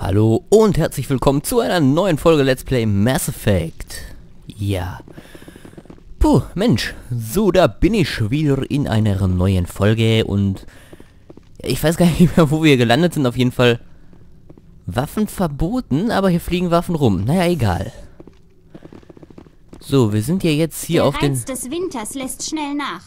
Hallo und herzlich willkommen zu einer neuen Folge Let's Play Mass Effect. Ja. Puh, Mensch. So, da bin ich wieder in einer neuen Folge und ich weiß gar nicht mehr, wo wir gelandet sind. Auf jeden Fall Waffen verboten, aber hier fliegen Waffen rum. Naja, egal. So, wir sind ja jetzt hier auf den... Der Reiz des Winters lässt schnell nach.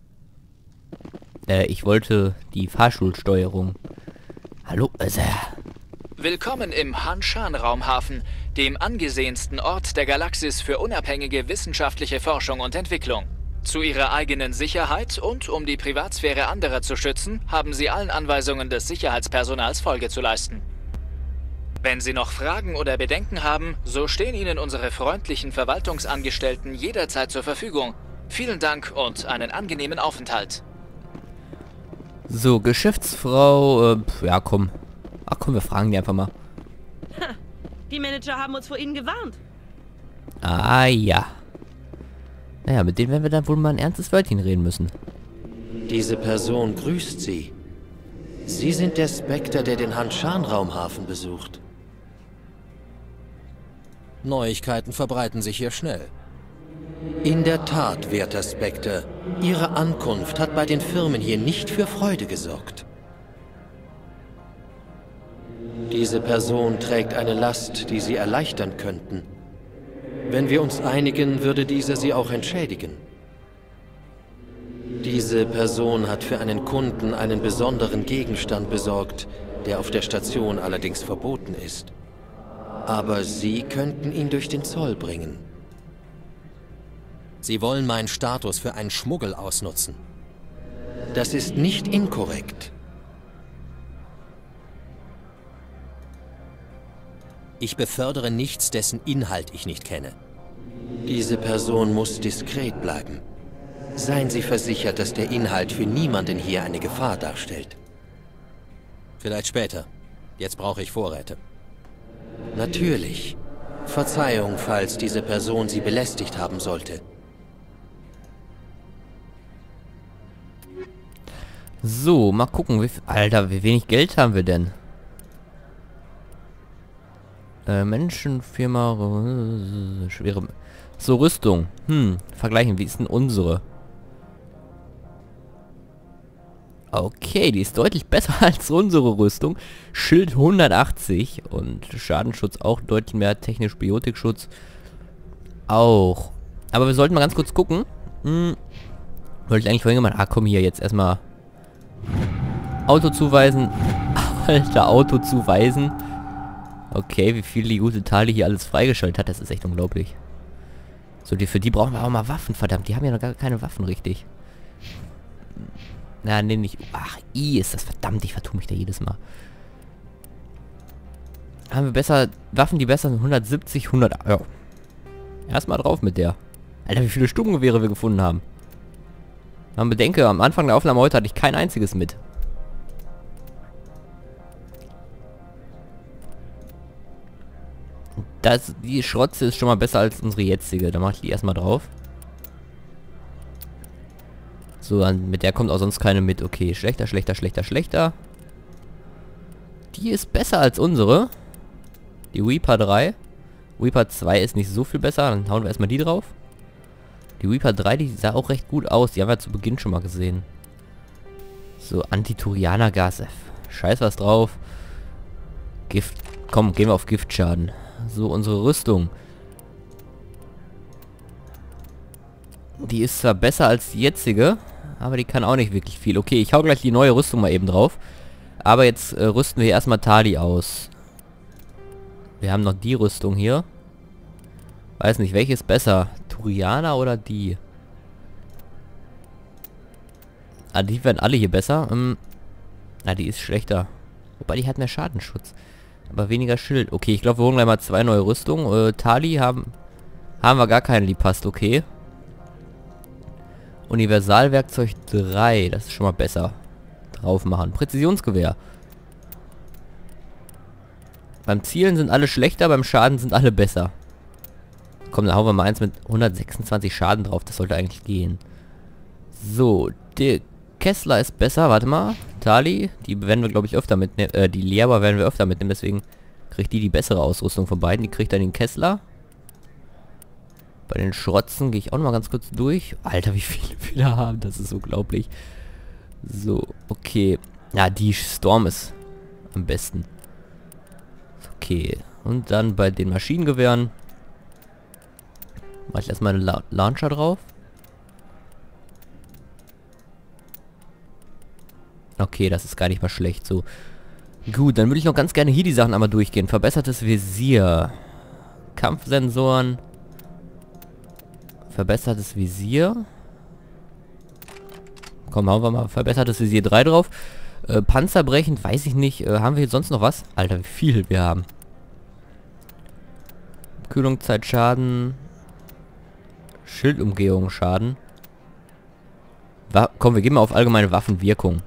Ich wollte die Fahrschulsteuerung. Hallo, Willkommen im Hanshan-Raumhafen, dem angesehensten Ort der Galaxis für unabhängige wissenschaftliche Forschung und Entwicklung. Zu ihrer eigenen Sicherheit und um die Privatsphäre anderer zu schützen, haben sie allen Anweisungen des Sicherheitspersonals Folge zu leisten. Wenn Sie noch Fragen oder Bedenken haben, so stehen Ihnen unsere freundlichen Verwaltungsangestellten jederzeit zur Verfügung. Vielen Dank und einen angenehmen Aufenthalt. So, Geschäftsfrau, ja komm. Ach komm, wir fragen die einfach mal. Die Manager haben uns vor ihnen gewarnt. Ah ja. Naja, mit denen werden wir dann wohl mal ein ernstes Wörtchen reden müssen. Diese Person grüßt Sie. Sie sind der Spectre, der den Hanshan-Raumhafen besucht. Neuigkeiten verbreiten sich hier schnell. In der Tat, werter Spectre. Ihre Ankunft hat bei den Firmen hier nicht für Freude gesorgt. Diese Person trägt eine Last, die Sie erleichtern könnten. Wenn wir uns einigen, würde diese Sie auch entschädigen. Diese Person hat für einen Kunden einen besonderen Gegenstand besorgt, der auf der Station allerdings verboten ist. Aber Sie könnten ihn durch den Zoll bringen. Sie wollen meinen Status für einen Schmuggel ausnutzen. Das ist nicht inkorrekt. Ich befördere nichts, dessen Inhalt ich nicht kenne. Diese Person muss diskret bleiben. Seien Sie versichert, dass der Inhalt für niemanden hier eine Gefahr darstellt. Vielleicht später. Jetzt brauche ich Vorräte. Natürlich. Verzeihung, falls diese Person Sie belästigt haben sollte. So, mal gucken, Alter, wie wenig Geld haben wir denn? Menschenfirma, schwere... So, Rüstung. Vergleichen, wie ist denn unsere? Okay, die ist deutlich besser als unsere Rüstung. Schild 180 und Schadenschutz auch deutlich mehr, technisch-Biotikschutz auch. Aber wir sollten mal ganz kurz gucken. Wollte ich eigentlich vorhin gemacht. Ah, komm hier, jetzt erstmal Auto zuweisen. Alter, Auto zuweisen. Okay, wie viel die gute Tali hier alles freigeschaltet hat, das ist echt unglaublich. So, für die brauchen wir auch mal Waffen, verdammt. Die haben ja noch gar keine Waffen, richtig. Na, nee, nicht. Ach, I ist das, verdammt, ich vertue mich da jedes Mal. Haben wir besser, Waffen, die besser sind, 170, 100, ja. Erstmal drauf mit der. Alter, wie viele Sturmgewehre wir gefunden haben. Man bedenke, am Anfang der Aufnahme heute hatte ich kein einziges mit. Die Schrotze ist schon mal besser als unsere jetzige. Da mache ich die erstmal drauf. So, mit der kommt auch sonst keine mit. Okay, schlechter, schlechter, schlechter, schlechter. Die ist besser als unsere. Die Reaper 3. Reaper 2 ist nicht so viel besser. Dann hauen wir erstmal die drauf. Die Reaper 3, die sah auch recht gut aus. Die haben wir zu Beginn schon mal gesehen. So, Antiturianer-Gas. Scheiß was drauf. Gift. Komm, gehen wir auf Giftschaden. So, unsere Rüstung. Die ist zwar besser als die jetzige, aber die kann auch nicht wirklich viel. Okay, ich hau gleich die neue Rüstung mal eben drauf. Aber jetzt rüsten wir erstmal Tali aus. Wir haben noch die Rüstung hier. Weiß nicht, welche ist besser? Turianer oder die? Ah, die werden alle hier besser. Na, die ist schlechter. Wobei, die hat mehr Schadenschutz. Aber weniger Schild. Okay, ich glaube, wir holen gleich mal 2 neue Rüstungen. Tali haben wir gar keine, die passt, okay. Universalwerkzeug 3, das ist schon mal besser. Drauf machen. Präzisionsgewehr. Beim Zielen sind alle schlechter, beim Schaden sind alle besser. Komm, dann hauen wir mal eins mit 126 Schaden drauf, das sollte eigentlich gehen. So, der Kessler ist besser, warte mal. Tali, die werden wir glaube ich öfter mitnehmen, die Leber werden wir öfter mitnehmen, deswegen kriegt die bessere Ausrüstung von beiden. Die kriegt dann den Kessler. Bei den Schrotzen gehe ich auch noch mal ganz kurz durch. Alter, wie viele wir da haben. Das ist unglaublich. So, okay. Ja, die Storm ist am besten. Okay. Und dann bei den Maschinengewehren mache ich erstmal einen Launcher drauf. Okay, das ist gar nicht mal schlecht. So. Gut, dann würde ich noch ganz gerne hier die Sachen einmal durchgehen. Verbessertes Visier. Kampfsensoren. Verbessertes Visier. Komm, hauen wir mal verbessertes Visier 3 drauf. Panzerbrechend, weiß ich nicht. Haben wir jetzt sonst noch was? Alter, wie viel wir haben. Kühlung, Zeit, Schaden. Schildumgehung, Schaden. Komm, wir gehen mal auf allgemeine Waffenwirkung.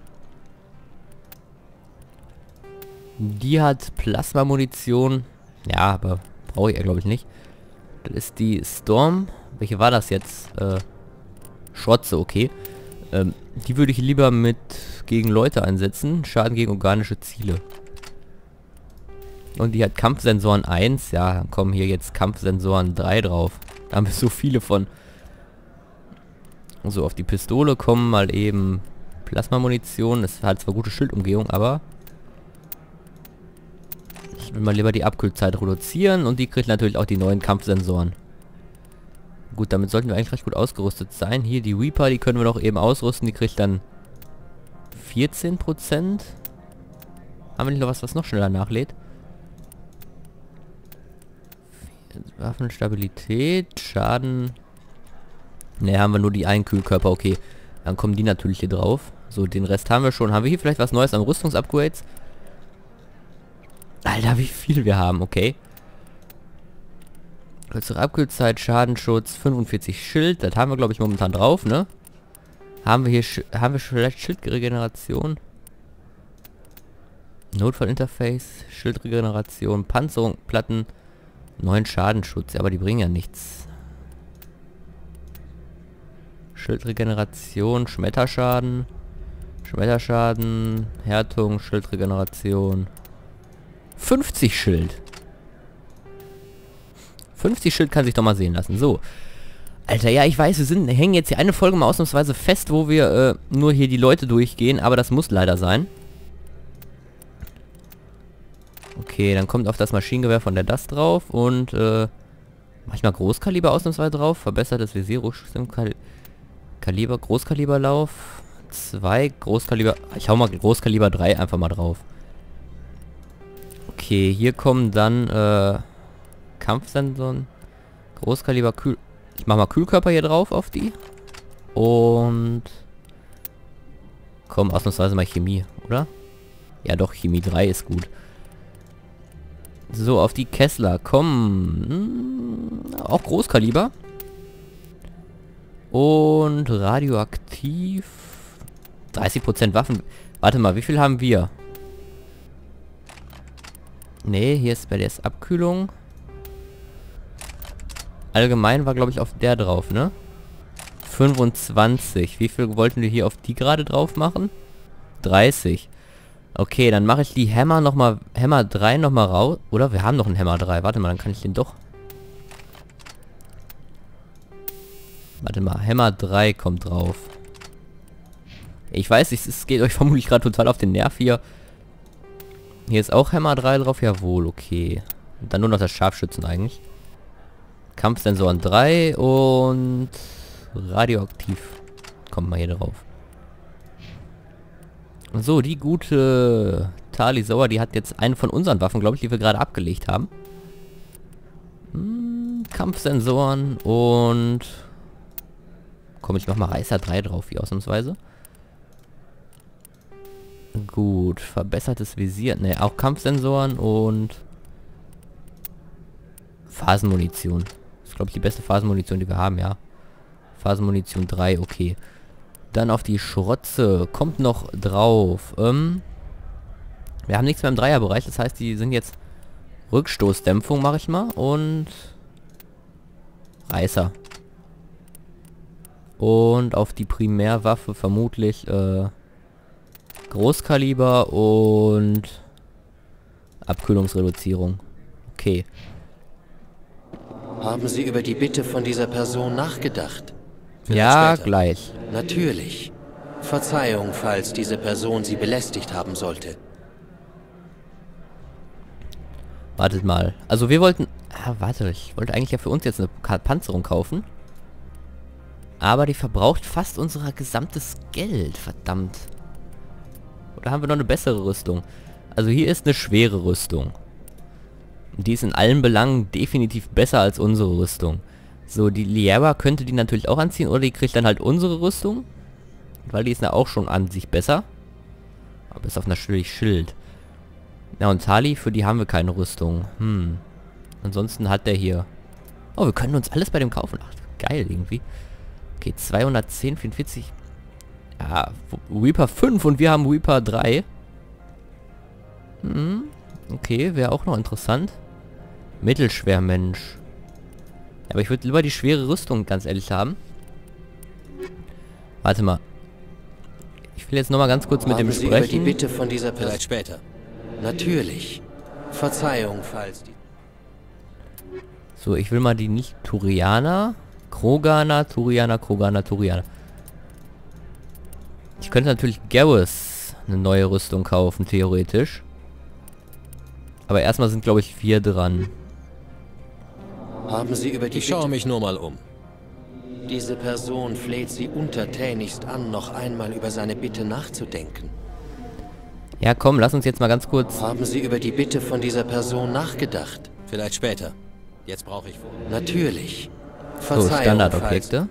Die hat Plasma-Munition. Ja, aber brauche ich ja, glaube ich, nicht. Das ist die Storm. Welche war das jetzt? Schrotze, okay. Die würde ich lieber gegen Leute einsetzen. Schaden gegen organische Ziele. Und die hat Kampfsensoren 1. Ja, dann kommen hier jetzt Kampfsensoren 3 drauf. Da haben wir so viele von. So, auf die Pistole kommen mal eben Plasma-Munition. Das hat zwar gute Schildumgehung, aber ich will mal lieber die Abkühlzeit reduzieren. Und die kriegt natürlich auch die neuen Kampfsensoren. Gut, damit sollten wir eigentlich recht gut ausgerüstet sein. Hier die Reaper, die können wir noch eben ausrüsten. Die kriegt dann 14%. Haben wir nicht noch was noch schneller nachlädt? Waffenstabilität, Schaden. Ne, haben wir nur die einen Kühlkörper, okay. Dann kommen die natürlich hier drauf. So, den Rest haben wir schon. Haben wir hier vielleicht was Neues an Rüstungsupgrades? Alter, wie viel wir haben, okay. Kürzere Abkühlzeit, Schadenschutz, 45 Schild. Das haben wir, glaube ich, momentan drauf, ne? Haben wir hier haben wir vielleicht Schildregeneration? Notfallinterface, Schildregeneration, Panzerung, Platten, 9 Schadenschutz. Ja, aber die bringen ja nichts. Schildregeneration, Schmetterschaden, Härtung, Schildregeneration. 50 Schild. 50 Schild kann sich doch mal sehen lassen. So. Alter, ja, ich weiß, wir hängen jetzt hier eine Folge mal ausnahmsweise fest, wo wir nur hier die Leute durchgehen, aber das muss leider sein. Okay, dann kommt auf das Maschinengewehr von der das drauf und mach ich mal Großkaliber ausnahmsweise drauf. Verbessertes Visier, Kaliber, Großkaliberlauf. 2 Großkaliber. Ich hau mal Großkaliber 3 einfach mal drauf. Okay, hier kommen dann Kampfsensoren. Großkaliber Ich mach mal Kühlkörper hier drauf auf die. Und komm, ausnahmsweise mal Chemie, oder? Ja doch, Chemie 3 ist gut. So, auf die Kessler. Komm. Auch Großkaliber. Und radioaktiv. 30% Waffen. Warte mal, wie viel haben wir? Nee, hier ist bei der Abkühlung. Allgemein war, glaube ich, auf der drauf, ne? 25. Wie viel wollten wir hier auf die gerade drauf machen? 30. Okay, dann mache ich die Hammer nochmal, Hammer 3 nochmal raus. Oder wir haben noch einen Hammer 3. Warte mal, dann kann ich den doch. Warte mal, Hammer 3 kommt drauf. Ich weiß, es geht euch vermutlich gerade total auf den Nerv hier. Hier ist auch Hammer 3 drauf. Jawohl, okay. Und dann nur noch das Scharfschützen eigentlich. Kampfsensoren 3 und radioaktiv. Kommt mal hier drauf. So, die gute Tali Sauer, die hat jetzt eine von unseren Waffen, glaube ich, die wir gerade abgelegt haben. Kampfsensoren und komme ich nochmal Reißer 3 drauf, wie ausnahmsweise. Gut, verbessertes Visier. Ne, auch Kampfsensoren und Phasenmunition. Das ist, glaube ich, die beste Phasenmunition, die wir haben, ja. Phasenmunition 3, okay. Dann auf die Schrotze. Kommt noch drauf. Wir haben nichts mehr im Dreierbereich. Das heißt, die sind jetzt Rückstoßdämpfung, mache ich mal. Und Reißer. Und auf die Primärwaffe vermutlich Großkaliber und Abkühlungsreduzierung. Okay. Haben Sie über die Bitte von dieser Person nachgedacht? Ja, später. gleich. Natürlich. Verzeihung, falls diese Person Sie belästigt haben sollte. Wartet mal. Also wir wollten... Ah, warte. Ich wollte eigentlich ja für uns jetzt eine Panzerung kaufen. Aber die verbraucht fast unser gesamtes Geld. Verdammt. Oder haben wir noch eine bessere Rüstung? Also hier ist eine schwere Rüstung. Und die ist in allen Belangen definitiv besser als unsere Rüstung. So, die Liara könnte die natürlich auch anziehen. Oder die kriegt dann halt unsere Rüstung. Weil die ist ja auch schon an sich besser. Aber ist auf natürlich Schild. Ja, und Tali, für die haben wir keine Rüstung. Ansonsten hat der hier... Oh, wir können uns alles bei dem kaufen. Ach, geil irgendwie. Okay, 210, 44. Ja, Reaper 5 und wir haben Reaper 3. Okay, wäre auch noch interessant. Mittelschwermensch. Ja, aber ich würde lieber die schwere Rüstung, ganz ehrlich, haben. Warte mal. Ich will jetzt nochmal ganz kurz mit dem Haben Sie über die sprechen. Bitte von dieser Person... Vielleicht später. Natürlich. Verzeihung, falls die... So, ich will mal die nicht Turianer. Kroganer, Turianer, Kroganer, Turianer. Ich könnte natürlich Garrus eine neue Rüstung kaufen, theoretisch. Aber erstmal sind, glaube ich, 4 dran. Haben Sie über die Ich schaue Bitte... mich nur mal um. Diese Person fleht Sie untertänigst an, noch einmal über seine Bitte nachzudenken. Ja, komm, lass uns jetzt mal ganz kurz... Haben Sie über die Bitte von dieser Person nachgedacht? Vielleicht später. Jetzt brauche ich... Natürlich. So, Verzeihung, Standardobjekte.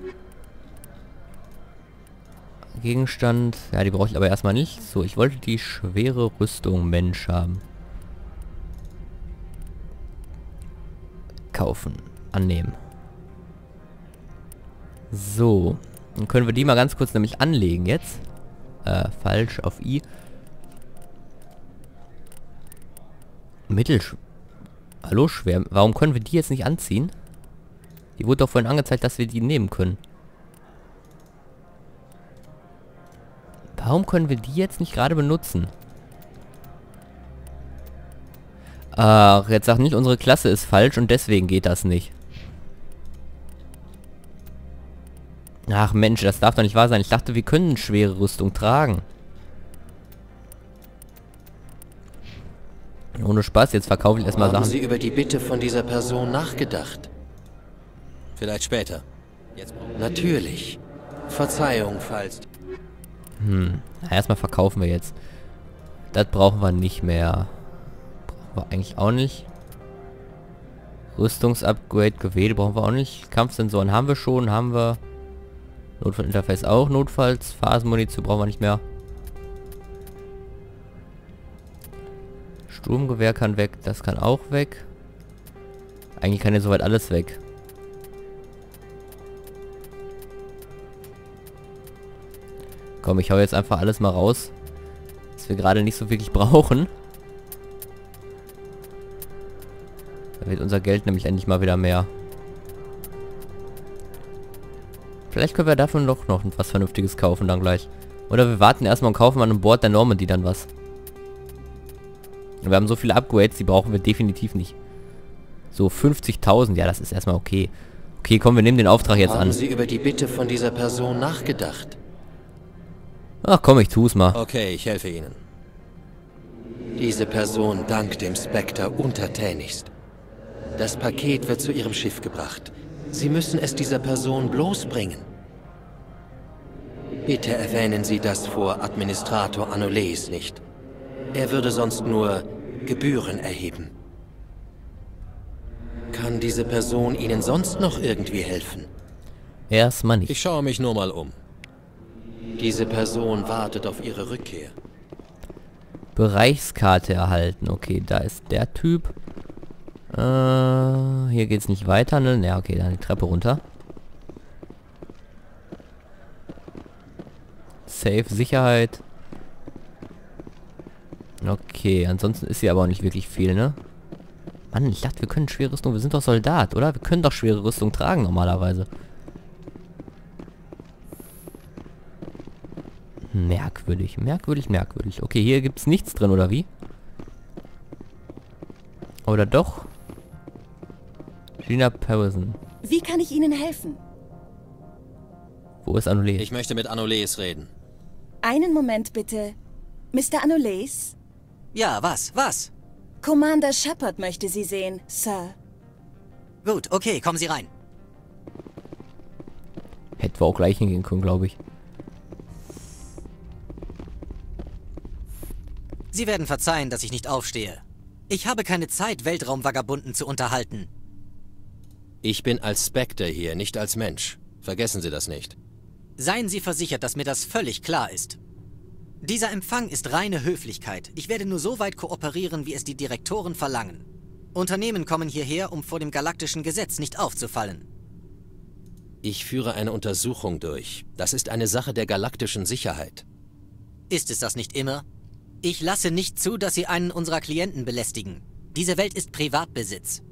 Gegenstand... Ja, die brauche ich aber erstmal nicht. So, ich wollte die schwere Rüstung Mensch haben. Kaufen. Annehmen. So. Dann können wir die mal ganz kurz nämlich anlegen jetzt. Falsch, auf I. Hallo, schwer. Warum können wir die jetzt nicht anziehen? Die wurde doch vorhin angezeigt, dass wir die nehmen können. Warum können wir die jetzt nicht gerade benutzen? Ach, jetzt sag nicht, unsere Klasse ist falsch und deswegen geht das nicht. Ach Mensch, das darf doch nicht wahr sein. Ich dachte, wir können schwere Rüstung tragen. Ohne Spaß, jetzt verkaufe ich erstmal Haben Sachen. Sie über die Bitte von dieser Person nachgedacht? Vielleicht später. Jetzt brauche Natürlich. Verzeihung, falls... Na, erstmal verkaufen wir jetzt. Das brauchen wir nicht mehr. Brauchen wir eigentlich auch nicht. Rüstungsupgrade, Gewede brauchen wir auch nicht. Kampfsensoren haben wir schon, haben wir. Notfallinterface auch, notfalls. Phasenmunition brauchen wir nicht mehr. Sturmgewehr kann weg, das kann auch weg. Eigentlich kann ja soweit alles weg. Komm, ich hau jetzt einfach alles mal raus, was wir gerade nicht so wirklich brauchen. Da wird unser Geld nämlich endlich mal wieder mehr. Vielleicht können wir dafür noch was Vernünftiges kaufen dann gleich. Oder wir warten erstmal und kaufen an Bord der Normandy dann was. Wir haben so viele Upgrades, die brauchen wir definitiv nicht. So 50.000, ja, das ist erstmal okay. Okay, komm, wir nehmen den Auftrag jetzt an. Haben Sie über die Bitte von dieser Person nachgedacht? Ach komm, ich tu's mal. Okay, ich helfe Ihnen. Diese Person dankt dem Spectre untertänigst. Das Paket wird zu Ihrem Schiff gebracht. Sie müssen es dieser Person bloß bringen. Bitte erwähnen Sie das vor Administrator Anoles nicht. Er würde sonst nur Gebühren erheben. Kann diese Person Ihnen sonst noch irgendwie helfen? Erstmal nicht. Ich schaue mich nur mal um. Diese Person wartet auf Ihre Rückkehr. Bereichskarte erhalten. Okay, da ist der Typ. Hier geht's nicht weiter, ne? Ja, okay, dann die Treppe runter. Safe, Sicherheit. Okay, ansonsten ist hier aber auch nicht wirklich viel, ne? Mann, ich dachte, wir können schwere Rüstung. Wir sind doch Soldat, oder? Wir können doch schwere Rüstung tragen normalerweise. Merkwürdig, merkwürdig, merkwürdig. Okay, hier gibt's nichts drin, oder wie? Oder doch? Gina Parison. Wie kann ich Ihnen helfen? Wo ist Anoles? Ich möchte mit Anoles reden. Einen Moment bitte. Mr. Anoles? Ja, was? Commander Shepard möchte Sie sehen, Sir. Gut, okay, kommen Sie rein. Hätten wir auch gleich hingehen können, glaube ich. Sie werden verzeihen, dass ich nicht aufstehe. Ich habe keine Zeit, Weltraumvagabunden zu unterhalten. Ich bin als Spectre hier, nicht als Mensch. Vergessen Sie das nicht. Seien Sie versichert, dass mir das völlig klar ist. Dieser Empfang ist reine Höflichkeit. Ich werde nur so weit kooperieren, wie es die Direktoren verlangen. Unternehmen kommen hierher, um vor dem galaktischen Gesetz nicht aufzufallen. Ich führe eine Untersuchung durch. Das ist eine Sache der galaktischen Sicherheit. Ist es das nicht immer? Ich lasse nicht zu, dass Sie einen unserer Klienten belästigen. Diese Welt ist Privatbesitz.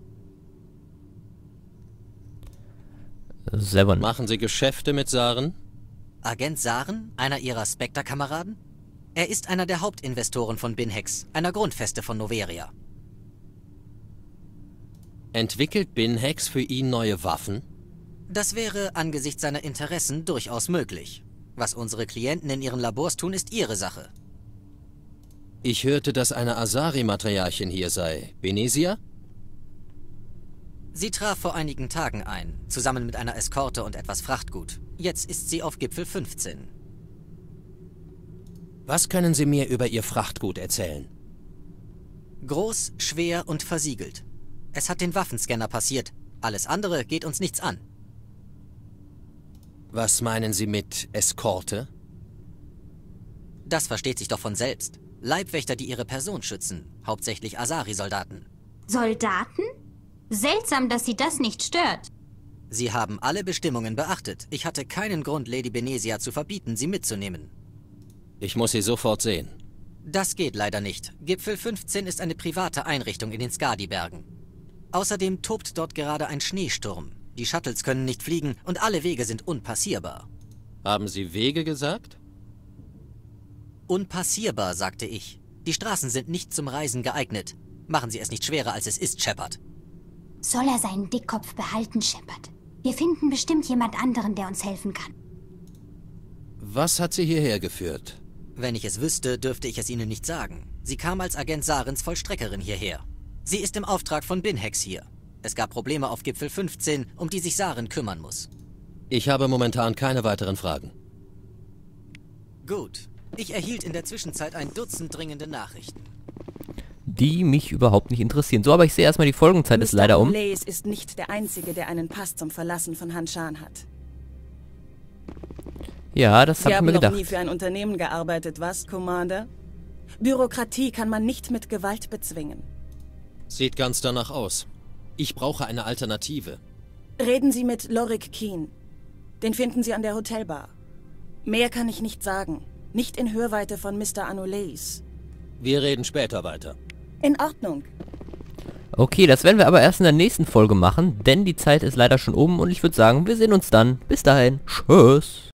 Selber nicht. Machen Sie Geschäfte mit Saren? Agent Saren, einer Ihrer Spectre-Kameraden? Er ist einer der Hauptinvestoren von Binhex, einer Grundfeste von Noveria. Entwickelt Binhex für ihn neue Waffen? Das wäre angesichts seiner Interessen durchaus möglich. Was unsere Klienten in ihren Labors tun, ist ihre Sache. Ich hörte, dass eine Asari-Matriarchin hier sei. Benesia? Sie traf vor einigen Tagen ein, zusammen mit einer Eskorte und etwas Frachtgut. Jetzt ist sie auf Gipfel 15. Was können Sie mir über Ihr Frachtgut erzählen? Groß, schwer und versiegelt. Es hat den Waffenscanner passiert. Alles andere geht uns nichts an. Was meinen Sie mit Eskorte? Das versteht sich doch von selbst. Leibwächter, die ihre Person schützen. Hauptsächlich Asari-Soldaten. Soldaten? Seltsam, dass sie das nicht stört. Sie haben alle Bestimmungen beachtet. Ich hatte keinen Grund, Lady Benesia zu verbieten, sie mitzunehmen. Ich muss Sie sofort sehen. Das geht leider nicht. Gipfel 15 ist eine private Einrichtung in den Skadi-Bergen. Außerdem tobt dort gerade ein Schneesturm. Die Shuttles können nicht fliegen und alle Wege sind unpassierbar. Haben Sie Wege gesagt? Unpassierbar, sagte ich. Die Straßen sind nicht zum Reisen geeignet. Machen Sie es nicht schwerer, als es ist, Shepard. Soll er seinen Dickkopf behalten, Shepard? Wir finden bestimmt jemand anderen, der uns helfen kann. Was hat Sie hierher geführt? Wenn ich es wüsste, dürfte ich es Ihnen nicht sagen. Sie kam als Agent Sarens Vollstreckerin hierher. Sie ist im Auftrag von Binhex hier. Es gab Probleme auf Gipfel 15, um die sich Saren kümmern muss. Ich habe momentan keine weiteren Fragen. Gut. Ich erhielt in der Zwischenzeit ein Dutzend dringende Nachrichten. Die mich überhaupt nicht interessieren. So, aber ich sehe erstmal, die Folgenzeit ist leider um. Anoles ist nicht der Einzige, der einen Pass zum Verlassen von Hanshan hat. Ja, das Sie habe ich haben mir noch gedacht. nie für ein Unternehmen gearbeitet, was, Commander? Bürokratie kann man nicht mit Gewalt bezwingen. Sieht ganz danach aus. Ich brauche eine Alternative. Reden Sie mit Lorik Keen. Den finden Sie an der Hotelbar. Mehr kann ich nicht sagen. Nicht in Hörweite von Mr. Anoles. Wir reden später weiter. In Ordnung. Okay, das werden wir aber erst in der nächsten Folge machen, denn die Zeit ist leider schon um und ich würde sagen, wir sehen uns dann. Bis dahin. Tschüss.